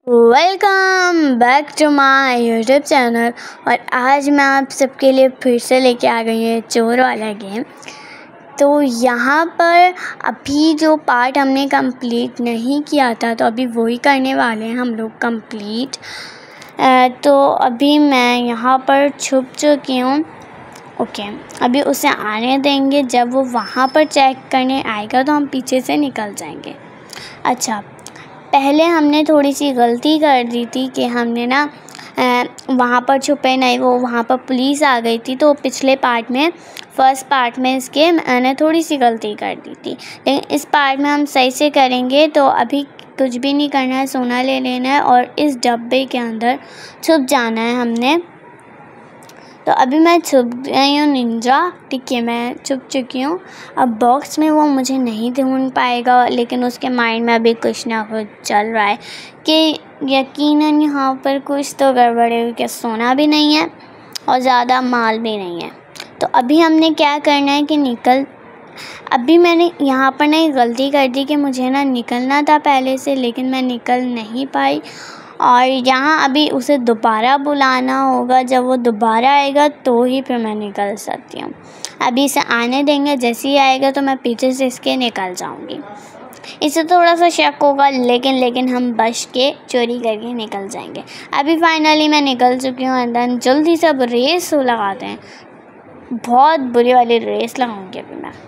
Welcome back to my YouTube channel. और आज मैं आप सबके लिए फिर से लेके आ गई है चोर वाला गेम। तो यहाँ पर अभी जो पार्ट हमने कंप्लीट नहीं किया था तो अभी वही करने वाले हैं हम लोग कंप्लीट। तो अभी मैं यहाँ पर छुप चुकी हूँ। ओके, अभी उसे आने देंगे। जब वो वहाँ पर चेक करने आएगा तो हम पीछे से निकल जाएंगे। अच्छा, पहले हमने थोड़ी सी गलती कर दी थी कि हमने ना वहाँ पर छुपे नहीं, वो वहाँ पर पुलिस आ गई थी। तो पिछले पार्ट में फर्स्ट पार्ट में इसके मैंने थोड़ी सी गलती कर दी थी, लेकिन इस पार्ट में हम सही से करेंगे। तो अभी कुछ भी नहीं करना है, सोना ले लेना है और इस डब्बे के अंदर छुप जाना है हमने। तो अभी मैं छुप गई हूँ निंजा, ठीक है, मैं छुप चुकी हूँ। अब बॉक्स में वो मुझे नहीं ढूंढ पाएगा, लेकिन उसके माइंड में अभी कुछ ना कुछ चल रहा है कि यकीनन यहाँ पर कुछ तो गड़बड़ है, कि सोना भी नहीं है और ज़्यादा माल भी नहीं है। तो अभी हमने क्या करना है कि अभी मैंने यहाँ पर नहीं गलती कर दी कि मुझे ना निकलना था पहले से, लेकिन मैं निकल नहीं पाई। और यहाँ अभी उसे दोबारा बुलाना होगा। जब वो दोबारा आएगा तो ही फिर मैं निकल सकती हूँ। अभी इसे आने देंगे, जैसे ही आएगा तो मैं पीछे से इसके निकल जाऊँगी। इसे थोड़ा सा शक होगा, लेकिन हम बच के चोरी करके निकल जाएंगे। अभी फाइनली मैं निकल चुकी हूँ अंदर। जल्दी से अब रेस लगाते हैं, बहुत बुरी वाली रेस लगाऊंगी अभी मैं।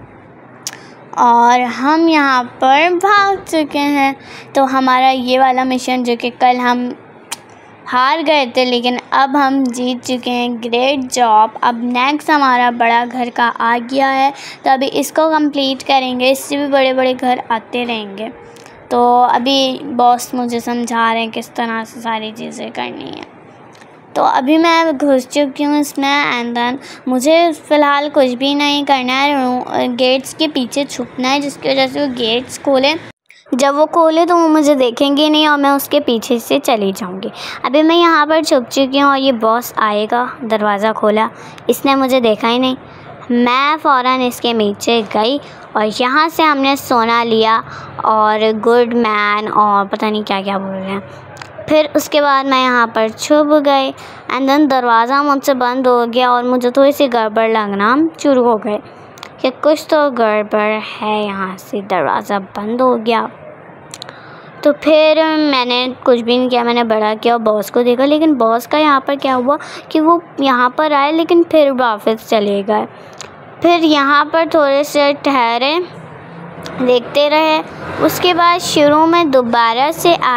और हम यहाँ पर भाग चुके हैं। तो हमारा ये वाला मिशन जो कि कल हम हार गए थे, लेकिन अब हम जीत चुके हैं। Great job. अब नेक्स्ट हमारा बड़ा घर का आ गया है, तो अभी इसको कंप्लीट करेंगे। इससे भी बड़े बड़े घर आते रहेंगे। तो अभी बॉस मुझे समझा रहे हैं किस तरह से सारी चीज़ें करनी है। तो अभी मैं घुस चुकी हूँ इसमें एंड देन मुझे फ़िलहाल कुछ भी नहीं करना है। गेट्स के पीछे छुपना है, जिसकी वजह से वो गेट्स खोले। जब वो खोले तो वो मुझे देखेंगे नहीं और मैं उसके पीछे से चली जाऊँगी। अभी मैं यहाँ पर छुप चुकी हूँ और ये बॉस आएगा। दरवाज़ा खोला, इसने मुझे देखा ही नहीं। मैं फ़ौरन इसके नीचे गई और यहाँ से हमने सोना लिया और गुड मैन और पता नहीं क्या क्या बोल रहे हैं। फिर उसके बाद मैं यहाँ पर छुप गई एंड देन दरवाज़ा मुझसे बंद हो गया और मुझे थोड़ी सी गड़बड़ लगना शुरू हो गए कि कुछ तो गड़बड़ है। यहाँ से दरवाज़ा बंद हो गया। तो फिर मैंने कुछ भी नहीं किया, मैंने बड़ा किया और बॉस को देखा। लेकिन बॉस का यहाँ पर क्या हुआ कि वो यहाँ पर आए लेकिन फिर वापस चले गए। फिर यहाँ पर थोड़े से ठहरे, देखते रहे। उसके बाद शुरू में दोबारा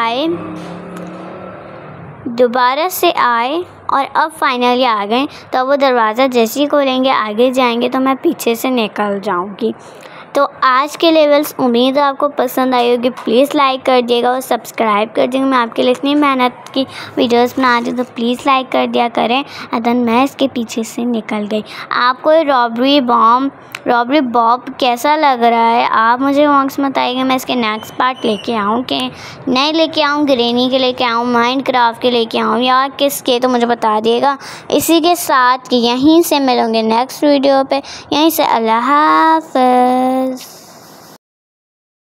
से आए और अब फाइनली आ गए। तो वो दरवाज़ा जैसे ही खोलेंगे आगे जाएंगे तो मैं पीछे से निकल जाऊंगी। तो आज के लेवल्स उम्मीद है आपको पसंद आई होगी। प्लीज़ लाइक कर दिएगा और सब्सक्राइब कर दिएगा। मैं आपके लिए इतनी मेहनत की वीडियोस बनाती हूँ, तो प्लीज़ लाइक कर दिया करें। एंड देन मैं इसके पीछे से निकल गई। आपको रॉबरी बॉब कैसा लग रहा है, आप मुझे कमेंट्स में बताइएगा। मैं इसके नेक्स्ट पार्ट लेके आऊँ कि नहीं लेके आऊँ, ग्रेनी के लेके आऊँ, माइनक्राफ्ट के लेके आऊँ या किसके, तो मुझे बता दिएगा। इसी के साथ यहीं से मिलूँगे नेक्स्ट वीडियो पे। यहीं से अल्लाह हाफ़िज़।